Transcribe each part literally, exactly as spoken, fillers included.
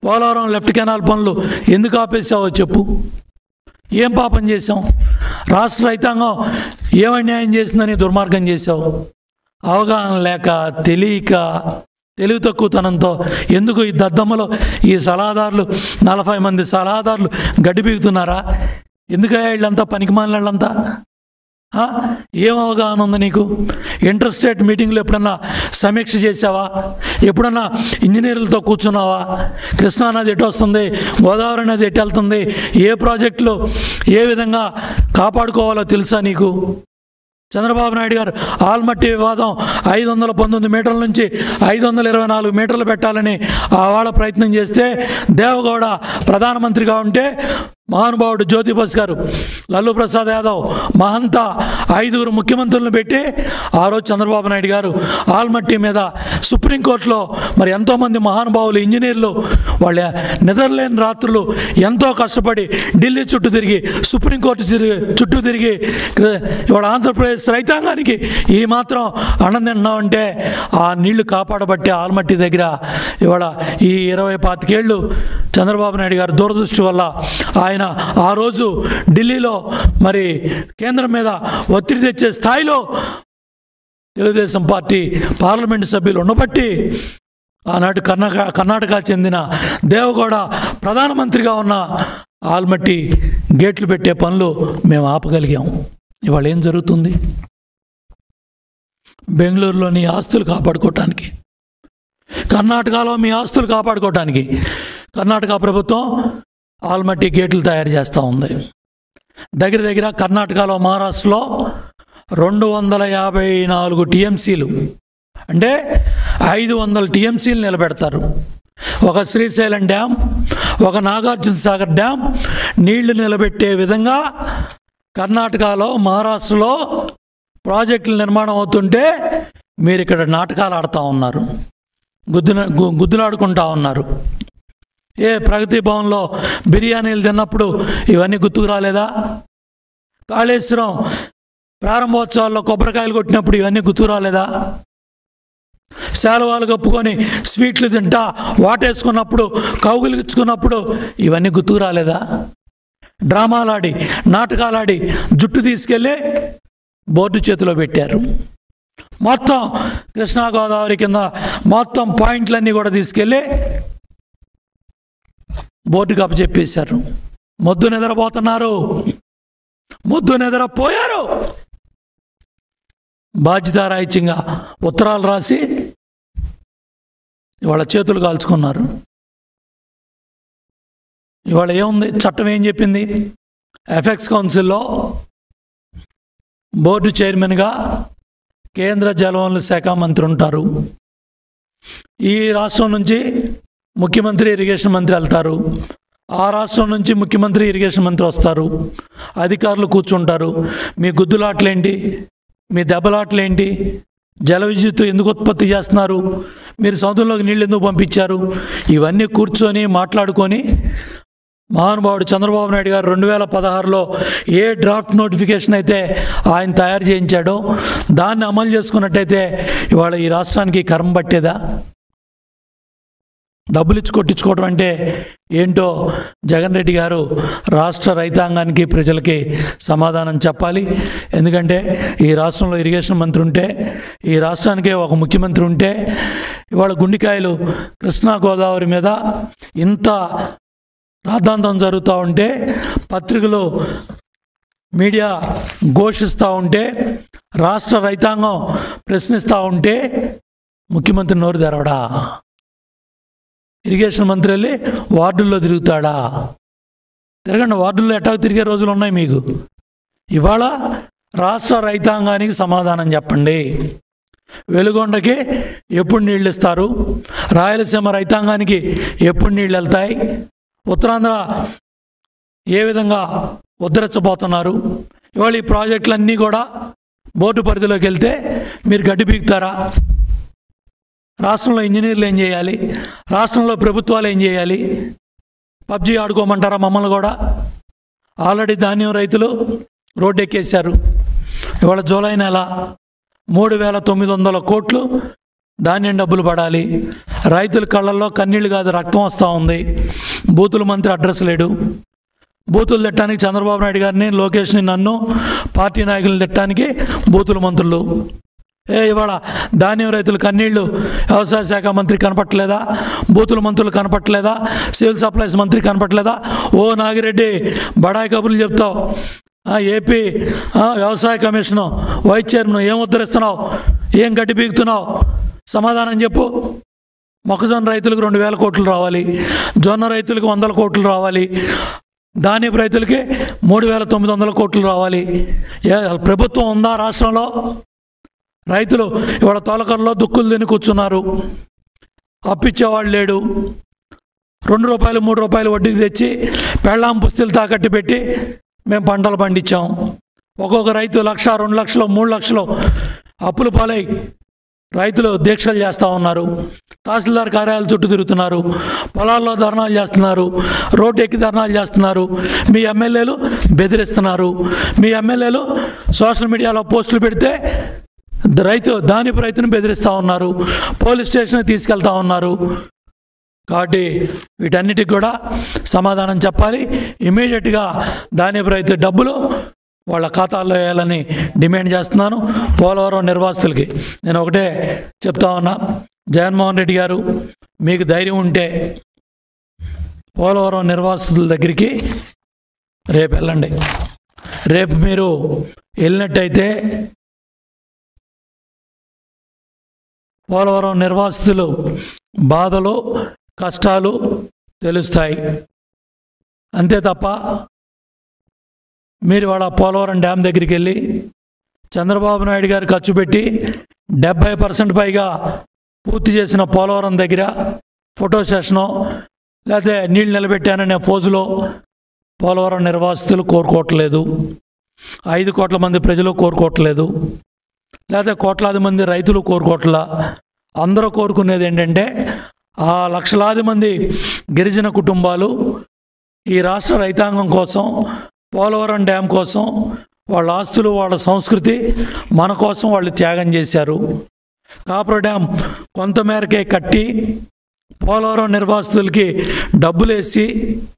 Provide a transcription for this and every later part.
Polavaram left canal పనులు ఎందుకు ఆపేసావో చెప్పు. ఏం పాపం చేసాం? రాష్ట్ర రైతాంగం ఏం అన్యాయం చేసిందని దుర్మార్గం చేసావు? అవగాహన లేక, తెలియక, తెలివి తక్కువతనంతో ఎందుకు ఈ దద్దమ్మలో ఈ సలహాదారులు నలభై మంది సలహాదారులు గడ్డి పీగుతున్నారా? ఎందుకయ్యా వీళ్ళంతా పనికిమాలిన వాళ్ళంతా? ఏం అవగాహన ఉంది నీకు? ఇంటర్ స్టేట్ మీటింగ్లో ఎప్పుడన్నా సమీక్ష చేసావా? ఎప్పుడన్నా ఇంజనీర్లతో కూర్చున్నావా? కృష్ణానది ఎటు వస్తుంది, గోదావరి నది ఎటు వెళ్తుంది, ఏ ప్రాజెక్టులు ఏ విధంగా కాపాడుకోవాలో తెలుసా నీకు? చంద్రబాబు నాయుడు గారు ఆల్మట్టి వివాదం ఐదు వందల పంతొమ్మిది మీటర్ల నుంచి ఐదు వందల ఇరవై నాలుగు మీటర్లు పెట్టాలని ఆవాళ ప్రయత్నం చేస్తే దేవగౌడ ప్రధానమంత్రిగా ఉంటే మహానుభావుడు జ్యోతిబస్ గారు, లల్లు ప్రసాద్ యాదవ్, మహంతా ఐదుగురు ముఖ్యమంత్రులను పెట్టి ఆ రోజు చంద్రబాబు నాయుడు గారు ఆల్మట్టి మీద సుప్రీంకోర్టులో మరి ఎంతోమంది మహానుభావులు ఇంజనీర్లు వాళ్ళ నిద్రలేని రాత్రులు ఎంతో కష్టపడి ఢిల్లీ చుట్టూ తిరిగి సుప్రీంకోర్టు చుట్టూ తిరిగి ఇవాళ ఆంధ్రప్రదేశ్ రైతాంగానికి ఈ మాత్రం అన్నం తింటున్నామంటే ఆ నీళ్లు కాపాడబట్టే ఆల్మట్టి దగ్గర ఇవాళ ఈ ఇరవై పాతికేళ్ళు చంద్రబాబు నాయుడు గారు దురదృష్టి వల్ల ఆయన ఆ రోజు ఢిల్లీలో మరి కేంద్రం మీద ఒత్తిడి తెచ్చే స్థాయిలో తెలుగుదేశం పార్టీ పార్లమెంటు సభ్యులు ఉండబట్టి ఆనాటి కర్ణాటక కర్ణాటక చెందిన దేవగౌడ ప్రధానమంత్రిగా ఉన్న ఆల్మట్టి గేట్లు పెట్టే పనులు మేము ఆపగలిగాం. ఇవాళ ఏం జరుగుతుంది? బెంగళూరులోని ఆస్తులు కాపాడుకోవటానికి, కర్ణాటకలో మీ ఆస్తులు కాపాడుకోవటానికి కర్ణాటక ప్రభుత్వం ఆల్మట్టి గేట్లు తయారు చేస్తూ ఉంది. దగ్గర దగ్గర కర్ణాటకలో, మహారాష్ట్రలో రెండు వందల యాభై నాలుగు టీఎంసీలు అంటే ఐదు వందల టీఎంసీలు నిలబెడతారు. ఒక శ్రీశైలం డ్యామ్, ఒక నాగార్జున సాగర్ డ్యామ్ నీళ్లు నిలబెట్టే విధంగా కర్ణాటకలో, మహారాష్ట్రలో ప్రాజెక్టుల నిర్మాణం అవుతుంటే మీరు ఇక్కడ నాటకాలు ఆడుతూ ఉన్నారు, గుద్దున గుద్దులాడుకుంటా ఉన్నారు. ఏ ప్రగతి భవన్లో బిర్యానీలు తిన్నప్పుడు ఇవన్నీ గుర్తుకు రాలేదా? కాళేశ్వరం ప్రారంభోత్సవాల్లో కొబ్బరికాయలు కొట్టినప్పుడు ఇవన్నీ గుర్తుకు రాలేదా? శాలువాలు కప్పుకొని స్వీట్లు తింటా వాటేసుకున్నప్పుడు, కౌగులిచ్చుకున్నప్పుడు ఇవన్నీ గుర్తుకు రాలేదా? డ్రామాలాడి, నాటకాలాడి జుట్టు తీసుకెళ్ళి బోర్డు చేతిలో పెట్టారు. మొత్తం కృష్ణా గోదావరి కింద మొత్తం పాయింట్లన్నీ కూడా తీసుకెళ్ళి బోర్డుకి అప్పచెప్పేశారు. మొద్దు నిద్రపోతున్నారు, మొద్దు నిద్రపోయారు. బాధ్యతారాహిత్యంగా ఉత్తరాలు రాసి ఇవాళ చేతులు కాల్చుకున్నారు. ఇవాళ ఏముంది? చట్టం ఏం చెప్పింది? ఎఫెక్స్ కౌన్సిల్లో బోర్డు చైర్మన్గా కేంద్ర జలవనరుల శాఖ మంత్రి ఉంటారు. ఈ రాష్ట్రం నుంచి ముఖ్యమంత్రి, ఇరిగేషన్ మంత్రి వెళ్తారు. ఆ రాష్ట్రం నుంచి ముఖ్యమంత్రి, ఇరిగేషన్ మంత్రి వస్తారు. అధికారులు కూర్చుంటారు. మీ గుద్దులాట్లేంటి, మీ దెబ్బలాట్లేంటి, జల విద్యుత్ ఎందుకు ఉత్పత్తి చేస్తున్నారు, మీరు సముద్రంలోకి నీళ్ళు ఎందుకు పంపించారు, ఇవన్నీ కూర్చొని మాట్లాడుకొని మహానుభావుడు చంద్రబాబు నాయుడు గారు రెండు వేల పదహారులో ఏ డ్రాఫ్ట్ నోటిఫికేషన్ అయితే ఆయన తయారు చేయించాడో దాన్ని అమలు చేసుకున్నట్టయితే ఇవాళ ఈ రాష్ట్రానికి కర్మ పట్టేదా? డబ్బులు ఇచ్చి కొట్టించుకోవడం అంటే ఏంటో జగన్ రెడ్డి గారు రాష్ట్ర రైతాంగానికి, ప్రజలకి సమాధానం చెప్పాలి. ఎందుకంటే ఈ రాష్ట్రంలో ఇరిగేషన్ మంత్రి ఉంటే, ఈ రాష్ట్రానికే ఒక ముఖ్యమంత్రి ఉంటే ఇవాళ గుండికాయలు కృష్ణా గోదావరి మీద ఇంత రాద్ధాంతం జరుగుతూ ఉంటే, పత్రికలు మీడియా ఘోషిస్తూ ఉంటే, రాష్ట్ర రైతాంగం ప్రశ్నిస్తూ ఉంటే ముఖ్యమంత్రి నోరు తెరవడా? ఇరిగేషన్ మంత్రి వెళ్ళి వార్డుల్లో తిరుగుతాడా? తిరగండి, వార్డుల్లో ఎట్లా తిరిగే రోజులు ఉన్నాయి మీకు. ఇవాళ రాష్ట్ర రైతాంగానికి సమాధానం చెప్పండి. వెలుగొండకి ఎప్పుడు నీళ్ళు ఇస్తారు? రాయలసీమ రైతాంగానికి ఎప్పుడు నీళ్ళు వెళ్తాయి? ఉత్తరాంధ్ర ఏ విధంగా ఉద్ధరించబోతున్నారు? ఇవాళ ఈ ప్రాజెక్టులన్నీ కూడా బోర్డు పరిధిలోకి వెళ్తే మీరు గడ్డి పీకుతారా? రాష్ట్రంలో ఇంజనీర్లు ఏం చేయాలి? రాష్ట్రంలో ప్రభుత్వాలు ఏం చేయాలి? పబ్జీ ఆడుకోమంటారా మమ్మల్ని కూడా? ఆల్రెడీ ధాన్యం రైతులు రోడ్డు ఎక్కేశారు. ఇవాళ జూలై నెల మూడు వేల తొమ్మిది వందల కోట్లు ధాన్యం డబ్బులు పడాలి. రైతుల కళ్ళల్లో కన్నీళ్ళు కాదు రక్తం వస్తూ ఉంది. బూతుల మంత్రి అడ్రస్ లేడు. బూతులు తిట్టడానికి చంద్రబాబు నాయుడు గారిని, లోకేష్ని, నన్ను, పార్టీ నాయకులను తిట్టడానికి బూతుల మంత్రులు. ఏ ఇవాళ ధాన్యం రైతులు కన్నీళ్లు వ్యవసాయ శాఖ మంత్రి కనపట్లేదా? బూతుల మంత్రులు కనపట్లేదా? సివిల్ సప్లైస్ మంత్రి కనపట్లేదా? ఓ నాగిరెడ్డి బడాయి కబుర్లు చెప్తావు. ఏపీ వ్యవసాయ కమిషను వైస్ చైర్మన్ ఏం ఉద్ధరిస్తున్నావు? ఏం గడ్డి పీకుతున్నావు? సమాధానం చెప్పు. మొక్కజొన్న రైతులకు రెండు వేల కోట్లు రావాలి, జొన్న రైతులకు వందల కోట్లు రావాలి, ధాన్యపు రైతులకి మూడు వేల తొమ్మిది వందల కోట్లు రావాలి. ప్రభుత్వం ఉందా రాష్ట్రంలో? రైతులు ఇవాళ తోలకరలో దుక్కులు తిని కూర్చున్నారు. అప్పిచ్చేవాళ్ళు లేడు. రెండు రూపాయలు మూడు రూపాయలు వడ్డీకి తెచ్చి పెళ్ళాం పుస్తలు తాకట్టు పెట్టి మేము పంటలు పండించాం. ఒక్కొక్క రైతు లక్ష, రెండు లక్షలు, మూడు లక్షలు అప్పులు పాలై రైతులు దీక్షలు చేస్తూ ఉన్నారు. తహసీల్దార్ కార్యాలయాల చుట్టూ తిరుగుతున్నారు, పొలాల్లో ధర్నాలు చేస్తున్నారు, రోడ్డు ఎక్కి ధర్నాలు చేస్తున్నారు. మీ ఎమ్మెల్యేలు బెదిరిస్తున్నారు. మీ ఎమ్మెల్యేలు సోషల్ మీడియాలో పోస్టులు పెడితే రైతు దానిపు రైతును బెదిరిస్తూ ఉన్నారు, పోలీస్ స్టేషన్కి తీసుకెళ్తా ఉన్నారు. కాబట్టి వీటన్నిటికి కూడా సమాధానం చెప్పాలి. ఇమీడియట్గా ధాన్యపు రైతు డబ్బులు వాళ్ళ ఖాతాల్లో వేయాలని డిమాండ్ చేస్తున్నాను. పోలవరం నిర్వాసితులకి నేను ఒకటే చెప్తా ఉన్నా, జగన్మోహన్ రెడ్డి గారు మీకు ధైర్యం ఉంటే పోలవరం నిర్వాసితుల దగ్గరికి రేపు వెళ్ళండి. రేపు మీరు వెళ్ళినట్టయితే పోలవరం నిర్వాసితులు బాధలు, కష్టాలు తెలుస్తాయి. అంతే తప్ప మీరు వాళ్ళ పోలవరం డ్యామ్ దగ్గరికి వెళ్ళి చంద్రబాబు నాయుడు గారు ఖర్చు పెట్టి డెబ్బై పర్సెంట్ పైగా పూర్తి చేసిన పోలవరం దగ్గర ఫోటో సెషను లేకపోతే నీళ్ళు నిలబెట్టాననే ఫోజులో పోలవరం నిర్వాసితులు కోరుకోవట్లేదు. ఐదు కోట్ల మంది ప్రజలు కోరుకోవట్లేదు, లేకపోతే కోట్లాది మంది రైతులు కోరుకోవట్లా. అందరూ కోరుకునేది ఏంటంటే ఆ లక్షలాది మంది గిరిజన కుటుంబాలు ఈ రాష్ట్ర రైతాంగం కోసం, పోలవరం డ్యామ్ కోసం, వాళ్ళ ఆస్తులు, వాళ్ళ సంస్కృతి మన కోసం వాళ్ళు త్యాగం చేశారు. కాపర్ డ్యామ్ కొంతమేరకే కట్టి పోలవరం నిర్వాసితులకి డబ్బులేసి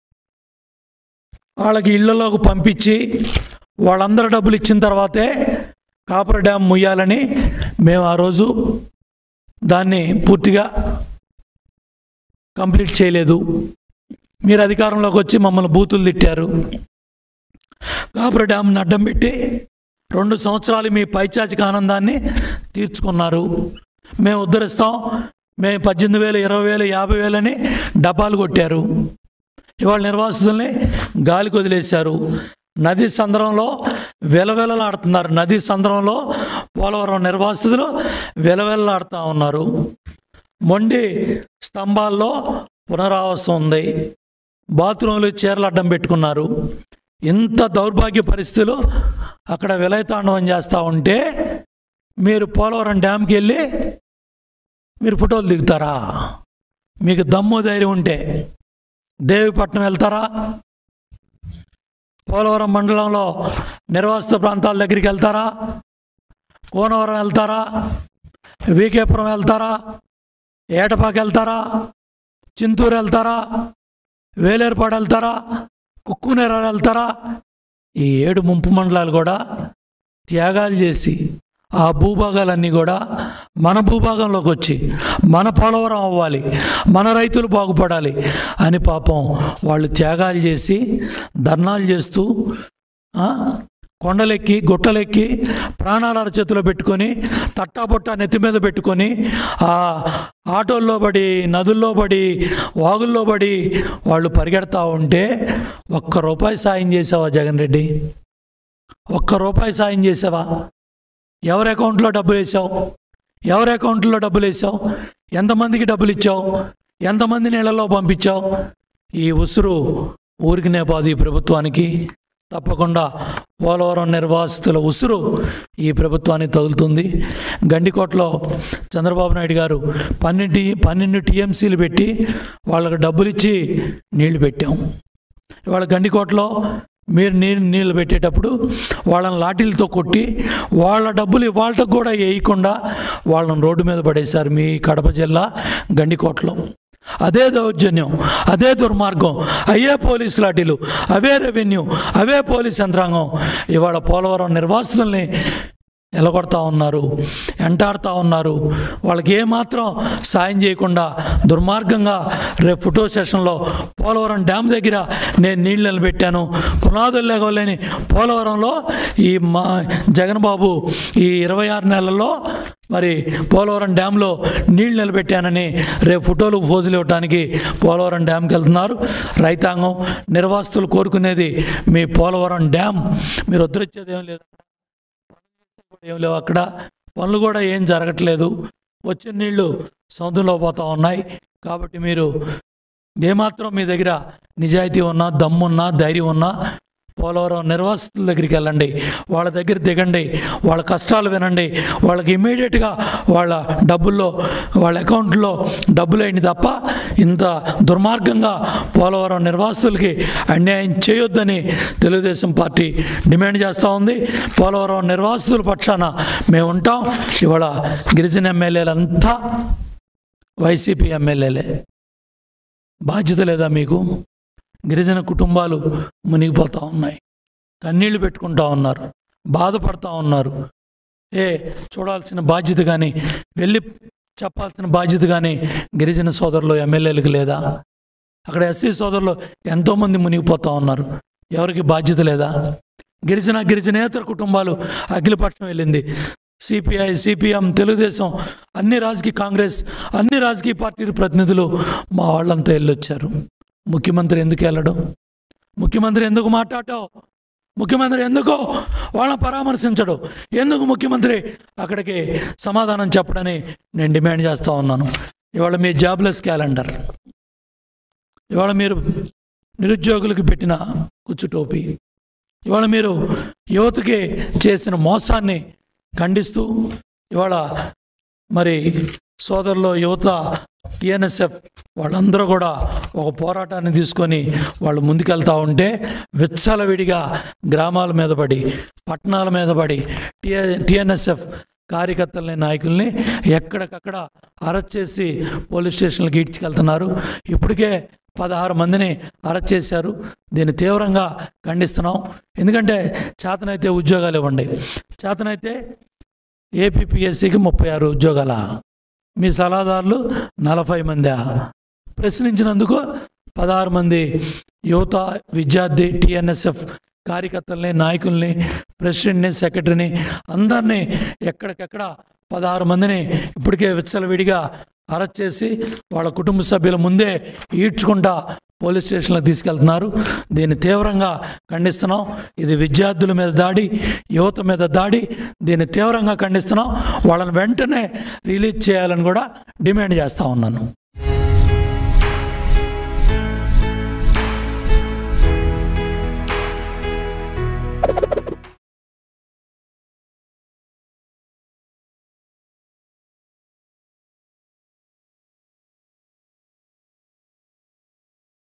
వాళ్ళకి ఇళ్లలోకి పంపించి వాళ్ళందరూ డబ్బులు ఇచ్చిన తర్వాతే కాపర్ డ్యామ్ ముయ్యాలని మేము ఆ రోజు దాన్ని పూర్తిగా కంప్లీట్ చేయలేదు. మీరు అధికారంలోకి వచ్చి మమ్మల్ని బూతులు తిట్టారు. కాపర్ డ్యామ్ని అడ్డం పెట్టి రెండు సంవత్సరాలు మీ పైచాచిక ఆనందాన్ని తీర్చుకున్నారు. మేము ఉద్ధరిస్తాం, మేము పద్దెనిమిది వేలు, ఇరవై వేలు, యాభై వేలని డబ్బాలు కొట్టారు. ఇవాళ నిర్వాసితుల్ని గాలికి వదిలేశారు. నది సంద్రంలో వెలవెలలాడుతున్నారు. నది సంద్రంలో పోలవరం నిర్వాసితులు వెలవెలలాడుతూ ఉన్నారు. మొండి స్తంభాల్లో పునరావాసం ఉంది. బాత్రూంలు చీరలు అడ్డం పెట్టుకున్నారు. ఇంత దౌర్భాగ్య పరిస్థితులు అక్కడ విలయతాండవం చేస్తూ ఉంటే మీరు పోలవరం డ్యామ్కి వెళ్ళి మీరు ఫోటోలు దిగుతారా? మీకు దమ్ము ధైర్యం ఉంటే దేవిపట్నం వెళ్తారా? పోలవరం మండలంలో నిర్వాసిత ప్రాంతాల దగ్గరికి వెళ్తారా? కోనవరం వెళ్తారా? వీకేపురం వెళ్తారా? ఏటపాకి వెళ్తారా? చింతూరు వెళ్తారా? వేలేరుపాడు వెళ్తారా? కుక్కునేర వెళ్తారా? ఈ ఏడు ముంపు మండలాలు కూడా త్యాగాలు చేసి ఆ భూభాగాలన్నీ కూడా మన భూభాగంలోకి వచ్చి మన పోలవరం అవ్వాలి, మన రైతులు బాగుపడాలి అని పాపం వాళ్ళు త్యాగాలు చేసి ధర్నాలు చేస్తూ కొండలెక్కి గుట్టలెక్కి ప్రాణాల చేతిలో పెట్టుకొని తట్టాబొట్టా నెత్తి మీద పెట్టుకొని ఆ ఆటోల్లో పడి, నదుల్లో పడి, వాగుల్లో పడి వాళ్ళు పరిగెడతా ఉంటే ఒక్క రూపాయి సాయం చేసావా జగన్ రెడ్డి? ఒక్క రూపాయి సాయం చేసావా? ఎవరి అకౌంట్లో డబ్బులు వేసావు? ఎవరి అకౌంట్లో డబ్బులు వేసావు? ఎంతమందికి డబ్బులు ఇచ్చావు? ఎంతమంది నీళ్ళలో పంపించావు? ఈ ఉసురు ఊరికినే పోదు ఈ ప్రభుత్వానికి. తప్పకుండా పోలవరం నిర్వాసితుల ఉసురు ఈ ప్రభుత్వానికి తగులుతుంది. గండికోటలో చంద్రబాబు నాయుడు గారు పన్నెండు పన్నెండు టీఎంసీలు పెట్టి వాళ్ళకి డబ్బులు ఇచ్చి నీళ్లు పెట్టాం. ఇవాళ గండికోటలో మీరు నీళ్ళు నీళ్ళు పెట్టేటప్పుడు వాళ్ళని లాఠీలతో కొట్టి వాళ్ళ డబ్బులు ఇవాళకు కూడా వేయకుండా వాళ్ళని రోడ్డు మీద పడేశారు మీ కడప జిల్లా గండికోటలో. అదే దౌర్జన్యం, అదే దుర్మార్గం, అయ్యే పోలీసు లాఠీలు, అవే రెవెన్యూ, అవే పోలీస్ యంత్రాంగం ఇవాళ పోలవరం నిర్వాసితుల్ని ఎలగొడతా ఉన్నారు, ఎంటాడుతూ ఉన్నారు. వాళ్ళకి ఏమాత్రం సాయం చేయకుండా దుర్మార్గంగా రేపు ఫోటో సెషన్లో పోలవరం డ్యామ్ దగ్గర నేను నీళ్ళు నిలబెట్టాను, పునాదులు లేగలేని పోలవరంలో ఈ మా జగన్ బాబు ఈ ఇరవై ఆరు నెలల్లో మరి పోలవరం డ్యాంలో నీళ్ళు నిలబెట్టానని రేపు ఫోటోలు ఫోజులు ఇవ్వడానికి పోలవరం డ్యామ్కి వెళ్తున్నారు. రైతాంగం నిర్వాసితులు కోరుకునేది మీ పోలవరం డ్యామ్. మీరు వద్దొచ్చేది ఏం లేదు, ఏం లేవు అక్కడ, పనులు కూడా ఏం జరగట్లేదు, వచ్చిన నీళ్లు సముద్రంలో పోతూ ఉన్నాయి. కాబట్టి మీరు ఏమాత్రం మీ దగ్గర నిజాయితీ ఉన్నా, దమ్మున్నా, ధైర్యం ఉన్నా పోలవరం నిర్వాసితుల దగ్గరికి వెళ్ళండి, వాళ్ళ దగ్గర దిగండి, వాళ్ళ కష్టాలు వినండి. వాళ్ళకి ఇమ్మీడియట్గా వాళ్ళ డబ్బుల్లో వాళ్ళ అకౌంట్లో డబ్బులు అయింది తప్ప ఇంత దుర్మార్గంగా పోలవరం నిర్వాసితులకి అన్యాయం చేయొద్దని తెలుగుదేశం పార్టీ డిమాండ్ చేస్తూ ఉంది. పోలవరం నిర్వాసితుల పక్షాన మేము ఉంటాం. ఇవాళ గిరిజన ఎమ్మెల్యేలంతా వైసీపీ ఎమ్మెల్యేలే. బాధ్యత లేదా మీకు? గిరిజన కుటుంబాలు మునిగిపోతూ ఉన్నాయి, కన్నీళ్లు పెట్టుకుంటూ ఉన్నారు, బాధపడుతూ ఉన్నారు. ఏ చూడాల్సిన బాధ్యత కానీ, వెళ్ళి చెప్పాల్సిన బాధ్యత కానీ గిరిజన సోదరులు ఎమ్మెల్యేలకు లేదా? అక్కడ ఎస్సీ సోదరులు ఎంతోమంది మునిగిపోతూ ఉన్నారు, ఎవరికి బాధ్యత లేదా? గిరిజన గిరిజనేతర కుటుంబాలు అఖిలపక్షం వెళ్ళింది. సిపిఐ, సిపిఎం, తెలుగుదేశం, అన్ని రాజకీయ కాంగ్రెస్, అన్ని రాజకీయ పార్టీల ప్రతినిధులు మా వాళ్ళంతా వెళ్ళొచ్చారు. ముఖ్యమంత్రి ఎందుకు వెళ్ళడం? ముఖ్యమంత్రి ఎందుకు మాట్లాడటం? ముఖ్యమంత్రి ఎందుకు వాళ్ళని పరామర్శించడు? ఎందుకు ముఖ్యమంత్రి అక్కడికి సమాధానం చెప్పడని నేను డిమాండ్ చేస్తూ ఉన్నాను. ఇవాళ మీ జాబ్లెస్ క్యాలెండర్, ఇవాళ మీరు నిరుద్యోగులకు పెట్టిన కుచ్చుటోపీ, ఇవాళ మీరు యువతకి చేసిన మోసాన్ని ఖండిస్తూ ఇవాళ మరి సోదరులు యువత టిఎన్ఎస్ఎఫ్ వాళ్ళందరూ కూడా ఒక పోరాటాన్ని తీసుకొని వాళ్ళు ముందుకెళ్తూ ఉంటే విచ్చలవిడిగా గ్రామాల మీద పడి, పట్టణాల మీద పడి టిఎ టిఎన్ఎస్ఎఫ్ కార్యకర్తలని, నాయకుల్ని ఎక్కడికక్కడ అరెస్ట్ చేసి పోలీస్ స్టేషన్లకు ఈడ్చుకెళ్తున్నారు. ఇప్పటికే పదహారు మందిని అరెస్ట్ చేశారు. దీన్ని తీవ్రంగా ఖండిస్తున్నాం. ఎందుకంటే చేతనైతే ఉద్యోగాలు ఇవ్వండి, చేతనైతే ఏపీపీఎస్సీకి ముప్పై ఆరు ఉద్యోగాల, మీ సలహాదారులు నలభై మంది ప్రశ్నించినందుకు పదహారు మంది యువత, విద్యార్థి, టిఎన్ఎస్ఎఫ్ కార్యకర్తల్ని, నాయకుల్ని, ప్రెసిడెంట్ని, సెక్రటరీని అందరినీ ఎక్కడికెక్కడ పదహారు మందిని ఇప్పటికే విచ్చలవిడిగా అరెస్ట్ చేసి వాళ్ళ కుటుంబ సభ్యుల ముందే ఈడ్చుకుంటా పోలీస్ స్టేషన్లో తీసుకెళ్తున్నారు. దీన్ని తీవ్రంగా ఖండిస్తున్నాం. ఇది విద్యార్థుల మీద దాడి, యువత మీద దాడి. దీన్ని తీవ్రంగా ఖండిస్తున్నాం. వాళ్ళని వెంటనే రిలీజ్ చేయాలని కూడా డిమాండ్ చేస్తూ ఉన్నాను.